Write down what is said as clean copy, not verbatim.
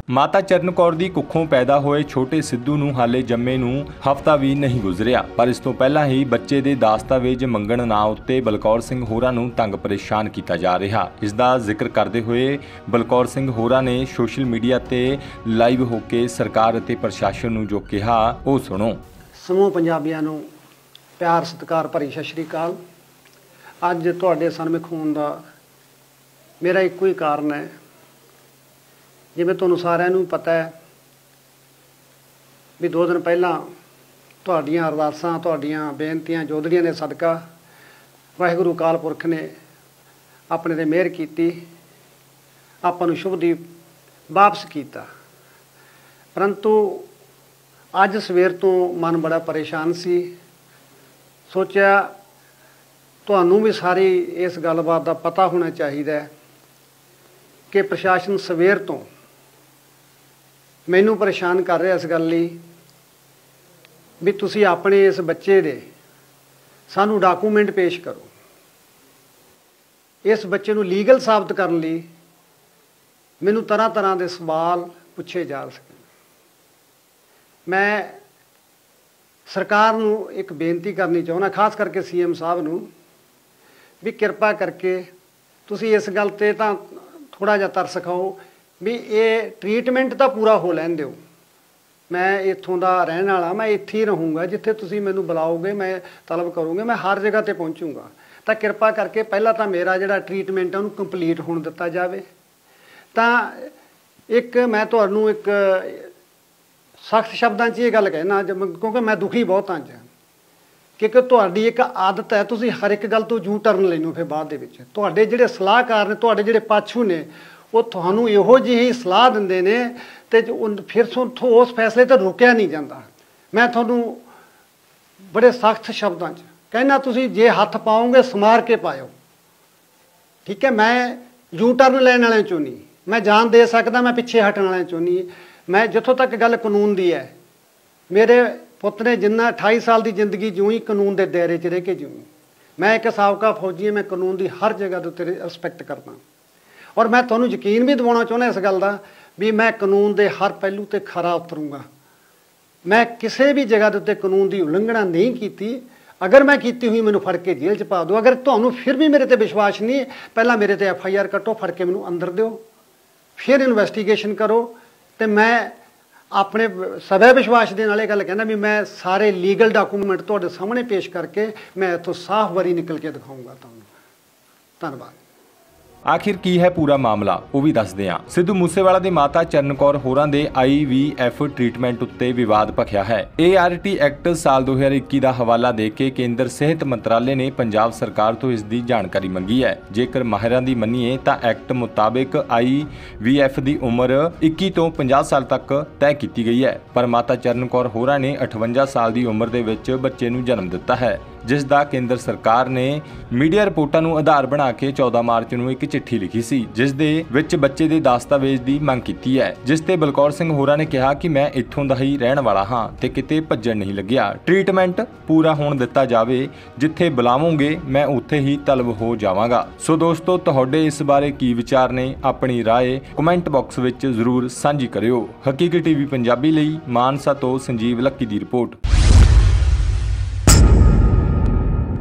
माता चरण कौर दी कुखों पैदा होए छोटे सिद्धू नूं हाले जम्मे नूं हफ्ता भी नहीं गुजरिया, पर इस तों पहलां ही बच्चे दे दस्तावेज मंगण नां उत्ते बलकौर सिंह होरां नूं तंग परेशान कीता जा रिहा। इस दा जिक्र करदे होए बलकौर सिंह होरां ने सोशल मीडिया ते लाइव होके सरकार अते प्रशासन नूं जो कहा ਉਹ सुणो। समूह पंजाबियां नूं प्यार सत्कार भरी सत श्री अकाल। अज तुहाडे सन्मुख होण दा मेरा इक्को ही कारण है, जिवें तुहानूं सारिआं नूं पता है भी 2 दिन पहलां तुहाडीआं अरदासां तुहाडीआं बेनतियां जोदड़ियां दे सदका वाहिगुरू अकाल पुरख ने अपने ते मिहर कीती, आपां नूं शुभदीप वापस कीता। परंतु अज सवेर तो मन बड़ा परेशान सी। सोचा तुहानूं भी सारी इस गलबात का पता होना चाहिए कि प्रशासन सवेर तो मैनू परेशान कर रहा इस गल लई भी तुसी अपने इस बच्चे दे सानू डॉकूमेंट पेश करो। इस बच्चे नूं लीगल साबित करने लई मैनू तरह तरह के सवाल पूछे जा सके। मैं सरकार नूं एक बेनती करनी चाहुंदा, खास करके CM साहब नूं भी कृपा करके तुसी इस गल ते तां थोड़ा जिहा तरस खाओ भी ये ट्रीटमेंट तो पूरा हो लैण दिओ। मैं इत्थों दा रहण वाला, मैं इत्थे ही रहूँगा, जिथे तुसी मैनूं बुलाओगे मैं तलब करूँगा, मैं हर जगह ते पहुँचूँगा। तो कृपा करके पहला तो मेरा जिहड़ा ट्रीटमेंट है उहनूं कंप्लीट होण दित्ता जावे। तां एक मैं तुहानूं एक सख्त शब्दां 'च ये गल कहना, क्योंकि मैं दुखी बहुत हाँ क्योंकि तुहाडी एक आदत है, तुसीं हर एक गल तो जू टर्न लैंदे हो। फिर बाद दे विच तुहाडे जिहड़े सलाहकार ने, तुहाडे जिहड़े पाछू ने, वो तुहानूं इहो ਜਿਹੀ सलाह दिंदे ने ते फिर उथों उस फैसले तो रोकिया नहीं जाता। मैं तुहानूं बड़े सख्त शब्दां 'च कहना, तुसीं जे हत्थ पाओगे समार के पाओ, ठीक है। मैं यू टर्न लैण वालिਆਂ चों नहीं, मैं जान दे सकदा, मैं पिछे हटण वालिਆਂ चों नहीं। मैं जिथों तक गल कानून की है, मेरे पुत ने जिन्ना 28 साल की जिंदगी जूँ ही कानून के दायरे च रह के जूँ। मैं एक साबका फौजी है, मैं कानून की हर जगह के उत्ते रिस्पैक्ट करदा और मैं तुहानूं यकीन भी दिवाउणा चाहुंदा इस गल का भी मैं कानून के हर पहलू ते खरा उतरूँगा। मैं किसी भी जगह के उत्ते कानून की उलंघना नहीं की। अगर मैं की हुई मैनूं फड़ के जेल च पा दो। अगर तुहानूं फिर भी मेरे ते विश्वास नहीं, पहला मेरे ते FIR कट्टो, फड़ के मैनूं अंदर दिओ, फिर इन्वेस्टिगेशन करो। तो मैं अपने सवै विश्वास के नाल गल कहना भी मैं सारे लीगल डॉकूमेंट तुहाडे सामने पेश करके मैं इत्थों साफ वारी निकल के दिखाऊँगा तुहानूं। धन्नवाद। आखिर की है पूरा मामला वो भी दसदे हां। सिद्धू मूसेवाला दी माता चरण कौर होरां दे IVF ट्रीटमेंट उत्ते विवाद भखिया है। ART एक्ट साल 2021 का हवाला दे के केंद्र सेहत मंत्रालय ने पंजाब सरकार तो इसकी जानकारी मंगी है। जेकर माहिरां दी मन्नीए तां एक्ट मुताबिक IVF की उम्र 21 तो 50 साल तक तय की गई है, पर माता चरण कौर होरां ने 58 साल की उम्र दे विच बच्चे नूं जन्म दिता है, जिस दा केंद्र सरकार ने मीडिया रिपोर्टां नूं आधार बना के 14 मार्च नूं एक चिट्ठी लिखी सी, जिस दे विच बच्चे दे दस्तावेज दी मंग कीती है, जिस ते बलकौर सिंह होरां ने कहा कि मैं इत्थों दा ही रहण वाला हां ते किते भज्जण नहीं लग्गिया। ट्रीटमेंट पूरा होण दिता जावे, जिथे बुलावोगे मैं उत्थे ही तलब हो जावांगा। सो दोस्तों, तुहाडे इस बारे की विचार ने? अपनी राय कमेंट बॉक्स विच जरूर साझी करियो। हकीकत TV पंजाबी लई मानसा तो संजीव लक्की दी रिपोर्ट।